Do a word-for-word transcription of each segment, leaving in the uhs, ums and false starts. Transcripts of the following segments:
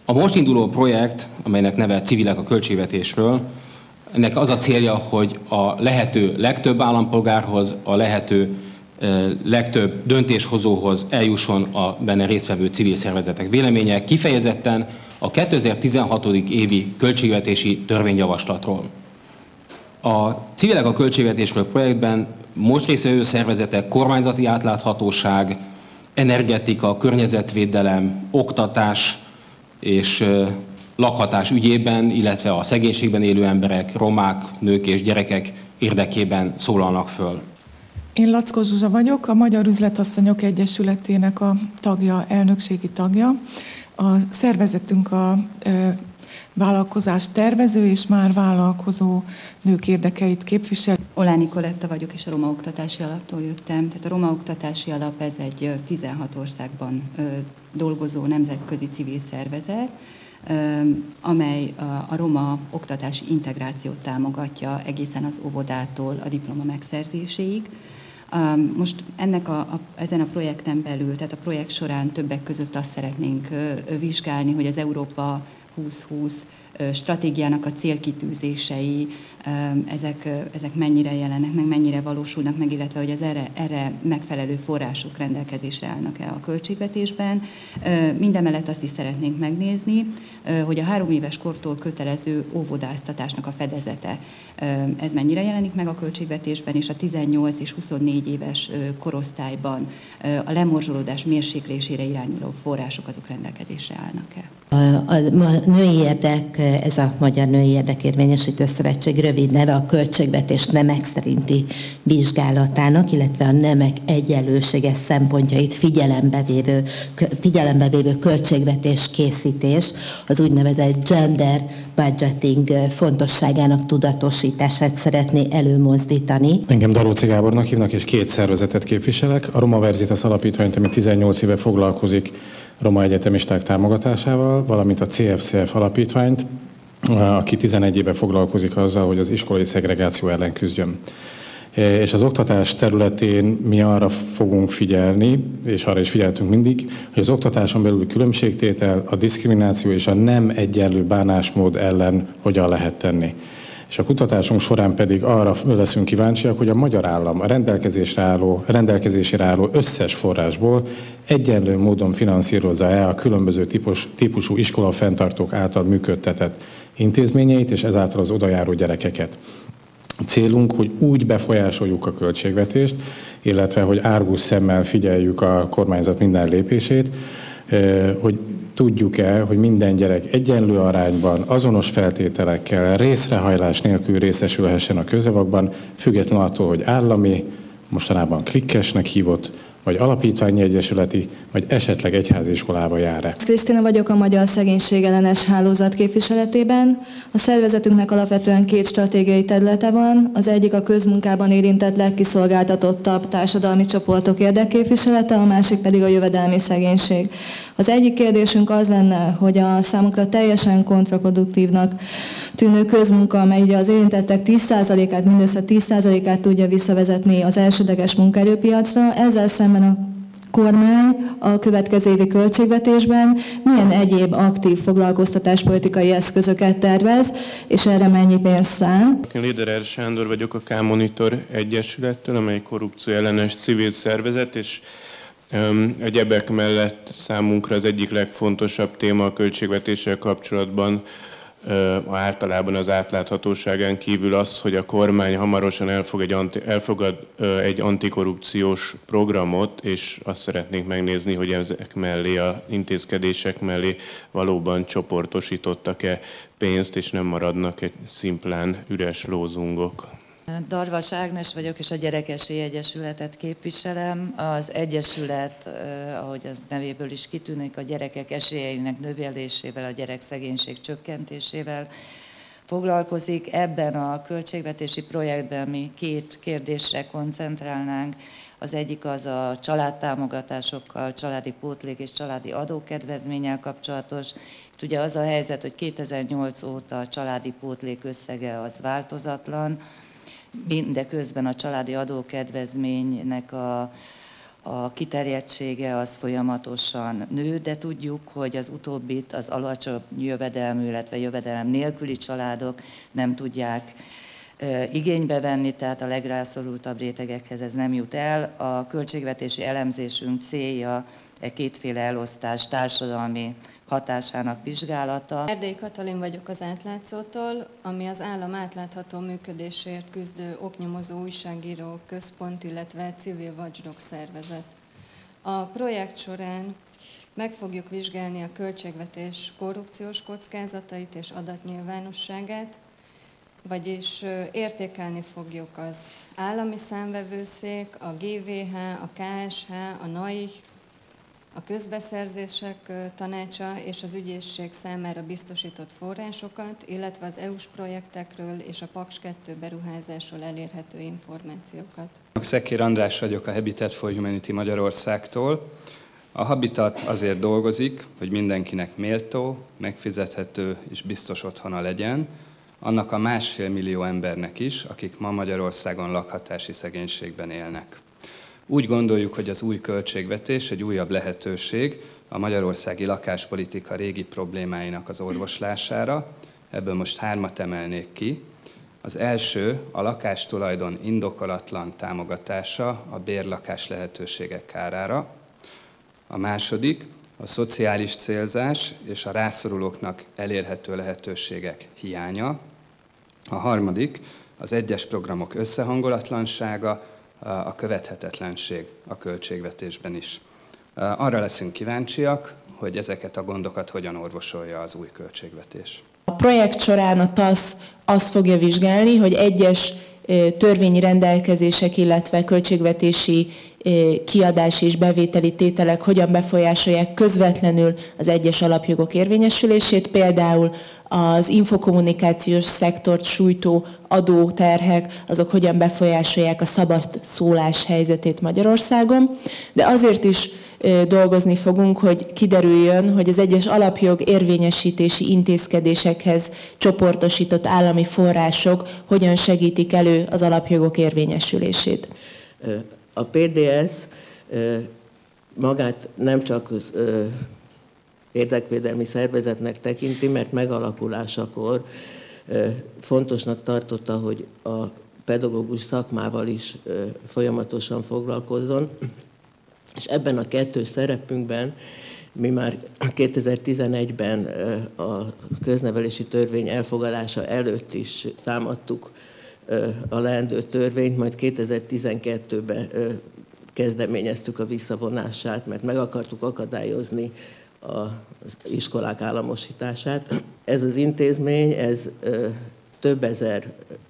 A most induló projekt, amelynek neve Civilek a költségvetésről, ennek az a célja, hogy a lehető legtöbb állampolgárhoz, a lehető legtöbb döntéshozóhoz eljusson a benne résztvevő civil szervezetek véleménye, kifejezetten a kétezer-tizenhat. évi költségvetési törvényjavaslatról. A Civilek a költségvetésről projektben most résztvevő szervezetek kormányzati átláthatóság, energetika, környezetvédelem, oktatás és lakhatás ügyében, illetve a szegénységben élő emberek, romák, nők és gyerekek érdekében szólalnak föl. Én Lackó Zsuzsa vagyok, a Magyar Üzletasszonyok Egyesületének a tagja, elnökségi tagja. A szervezetünk a e, vállalkozás tervező és már vállalkozó nők érdekeit képvisel. Oláni Koletta vagyok, és a Roma Oktatási Alaptól jöttem. Tehát a Roma Oktatási Alap ez egy tizenhat országban ö, dolgozó nemzetközi civil szervezet, amely a roma oktatási integrációt támogatja egészen az óvodától a diploma megszerzéséig. Most ennek a, a, ezen a projekten belül, tehát a projekt során többek között azt szeretnénk vizsgálni, hogy az Európa húsz-húsz stratégiának a célkitűzései, ezek, ezek mennyire jelennek meg, mennyire valósulnak meg, illetve hogy az erre, erre megfelelő források rendelkezésre állnak-e a költségvetésben. Mindemellett azt is szeretnénk megnézni, hogy a három éves kortól kötelező óvodáztatásnak a fedezete, ez mennyire jelenik meg a költségvetésben, és a tizennyolc és huszonnégy éves korosztályban a lemorzsolódás mérséklésére irányuló források azok rendelkezésre állnak-e. A női érdek, ez a Magyar Női Érdekérvényesítő Szövetség rövid neve, a költségvetés nemek szerinti vizsgálatának, illetve a nemek egyenlősége szempontjait figyelembe vévő, figyelembe vévő költségvetés készítés, az úgynevezett gender budgeting fontosságának tudatosítását szeretné előmozdítani. Engem Daróci Gábornak hívnak, és két szervezetet képviselek. A Roma Verzitas Alapítványt, ami tizennyolc éve foglalkozik roma egyetemisták támogatásával, valamint a cé ef cé ef Alapítványt, aki tizenegy éve foglalkozik azzal, hogy az iskolai szegregáció ellen küzdjön. És az oktatás területén mi arra fogunk figyelni, és arra is figyeltünk mindig, hogy az oktatáson belül különbségtétel, a diszkrimináció és a nem egyenlő bánásmód ellen hogyan lehet tenni. És a kutatásunk során pedig arra leszünk kíváncsiak, hogy a magyar állam a rendelkezésre álló, rendelkezésére álló összes forrásból egyenlő módon finanszírozza-e a különböző típus, típusú iskolafenntartók által működtetett intézményeit, és ezáltal az odajáró gyerekeket. A célunk, hogy úgy befolyásoljuk a költségvetést, illetve hogy árgus szemmel figyeljük a kormányzat minden lépését, hogy tudjuk-e, hogy minden gyerek egyenlő arányban, azonos feltételekkel, részrehajlás nélkül részesülhessen a közjavakban, függetlenül attól, hogy állami, mostanában klikkesnek hívott, vagy alapítványi egyesületi, vagy esetleg egyházi iskolába jár-e. Krisztina vagyok a Magyar Szegénységellenes Hálózat képviseletében. A szervezetünknek alapvetően két stratégiai területe van. Az egyik a közmunkában érintett legkiszolgáltatottabb társadalmi csoportok érdekképviselete, a másik pedig a jövedelmi szegénység. Az egyik kérdésünk az lenne, hogy a számukra teljesen kontraproduktívnak tűnő közmunka, amely ugye az érintettek tíz százalékát, mindössze tíz százalékát tudja visszavezetni az elsődleges munkaerőpiacra, ezzel szemben a kormány a következő évi költségvetésben milyen egyéb aktív foglalkoztatáspolitikai eszközöket tervez, és erre mennyi pénzt szán? Én Liderer Sándor vagyok a K-Monitor Egyesülettől, amely korrupció ellenes civil szervezet, és egyebek mellett számunkra az egyik legfontosabb téma a költségvetéssel kapcsolatban általában az átláthatóságán kívül az, hogy a kormány hamarosan elfog egy anti, elfogad egy antikorrupciós programot, és azt szeretnénk megnézni, hogy ezek mellé, a intézkedések mellé valóban csoportosítottak-e pénzt, és nem maradnak egy szimplán üres lózungok. Darvas Ágnes vagyok, és a Gyerekesi Egyesületet képviselem. Az Egyesület, ahogy az nevéből is kitűnik, a gyerekek esélyeinek növelésével, a gyerekszegénység csökkentésével foglalkozik. Ebben a költségvetési projektben mi két kérdésre koncentrálnánk. Az egyik az a családtámogatásokkal, családi pótlék és családi adókedvezménnyel kapcsolatos. Itt ugye az a helyzet, hogy kétezer-nyolc óta a családi pótlék összege az változatlan, mindeközben a családi adókedvezménynek a, a kiterjedtsége az folyamatosan nő, de tudjuk, hogy az utóbbit az alacsony jövedelmű, illetve jövedelem nélküli családok nem tudják igénybe venni, tehát a legrászorultabb rétegekhez ez nem jut el. A költségvetési elemzésünk célja e kétféle elosztás társadalmi hatásának vizsgálata. Erdélyi Katalin vagyok az Átlátszótól, ami az állam átlátható működésért küzdő oknyomozó újságíró központ, illetve civil watchdog szervezet. A projekt során meg fogjuk vizsgálni a költségvetés korrupciós kockázatait és adatnyilvánosságát, vagyis értékelni fogjuk az állami számvevőszék, a gé vé há, a ká es há, a NAIH, a közbeszerzések tanácsa és az ügyészség számára biztosított forrásokat, illetve az é u-s projektekről és a Paks kettő beruházásról elérhető információkat. Szekér András vagyok a Habitat for Humanity Magyarországtól. A Habitat azért dolgozik, hogy mindenkinek méltó, megfizethető és biztos otthona legyen, annak a másfél millió embernek is, akik ma Magyarországon lakhatási szegénységben élnek. Úgy gondoljuk, hogy az új költségvetés egy újabb lehetőség a magyarországi lakáspolitika régi problémáinak az orvoslására. Ebből most hármat emelnék ki. Az első a lakástulajdon indokolatlan támogatása a bérlakás lehetőségek kárára. A második a szociális célzás és a rászorulóknak elérhető lehetőségek hiánya. A harmadik az egyes programok összehangolatlansága, a követhetetlenség a költségvetésben is. Arra leszünk kíváncsiak, hogy ezeket a gondokat hogyan orvosolja az új költségvetés. A projekt során a TASZ azt fogja vizsgálni, hogy egyes törvényi rendelkezések, illetve költségvetési kiadási és bevételi tételek hogyan befolyásolják közvetlenül az egyes alapjogok érvényesülését, például az infokommunikációs szektort sújtó adóterhek, azok hogyan befolyásolják a szabad szólás helyzetét Magyarországon, de azért is dolgozni fogunk, hogy kiderüljön, hogy az egyes alapjog érvényesítési intézkedésekhez csoportosított állami források hogyan segítik elő az alapjogok érvényesülését. A pé dé es magát nem csak érdekvédelmi szervezetnek tekinti, mert megalakulásakor fontosnak tartotta, hogy a pedagógus szakmával is folyamatosan foglalkozzon, és ebben a kettős szerepünkben mi már kétezer-tizenegyben a köznevelési törvény elfogadása előtt is támadtuk a leendő törvényt, majd kétezer-tizenkettőben kezdeményeztük a visszavonását, mert meg akartuk akadályozni az iskolák államosítását. Ez az intézmény, ez több ezer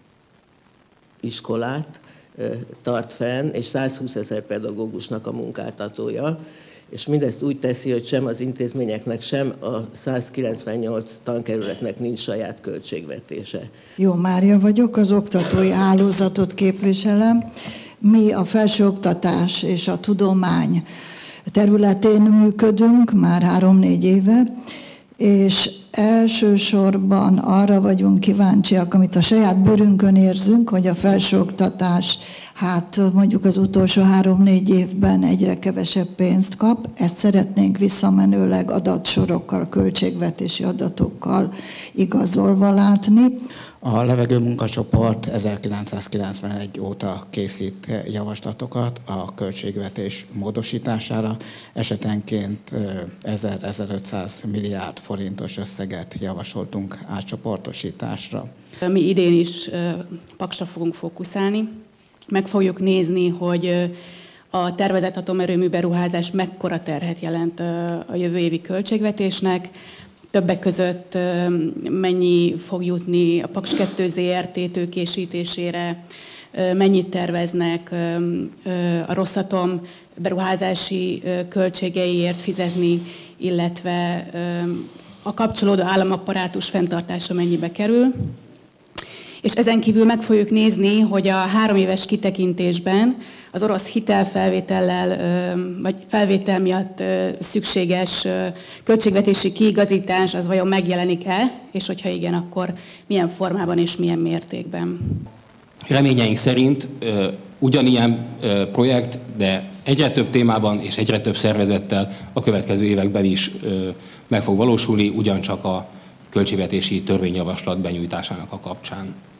iskolát tart fenn, és százhúszezer pedagógusnak a munkáltatója, és mindezt úgy teszi, hogy sem az intézményeknek, sem a százkilencvennyolc tankerületnek nincs saját költségvetése. Jó, Mária vagyok, az oktatói hálózatot képviselem. Mi a felsőoktatás és a tudomány területén működünk már három-négy éve, és elsősorban arra vagyunk kíváncsiak, amit a saját bőrünkön érzünk, hogy a felsőoktatás, hát mondjuk az utolsó három-négy évben egyre kevesebb pénzt kap. Ezt szeretnénk visszamenőleg adatsorokkal, költségvetési adatokkal igazolva látni. A levegő munkacsoport ezerkilencszázkilencvenegy óta készít javaslatokat a költségvetés módosítására. Esetenként ezer-ezerötszáz milliárd forintos összeget javasoltunk átcsoportosításra. Mi idén is Paksra fogunk fókuszálni. Meg fogjuk nézni, hogy a tervezett atomerőmű beruházás mekkora terhet jelent a jövő évi költségvetésnek. Többek között mennyi fog jutni a Paks kettő zé er té tőkésítésére, mennyit terveznek a Rosszatom beruházási költségeiért fizetni, illetve a kapcsolódó államapparátus fenntartása mennyibe kerül. És ezen kívül meg fogjuk nézni, hogy a három éves kitekintésben az orosz hitelfelvétellel, vagy felvétel miatt szükséges költségvetési kiigazítás az vajon megjelenik-e, és hogyha igen, akkor milyen formában és milyen mértékben. Reményeink szerint ugyanilyen projekt, de egyre több témában és egyre több szervezettel a következő években is meg fog valósulni, ugyancsak a költségvetési törvényjavaslat benyújtásának a kapcsán.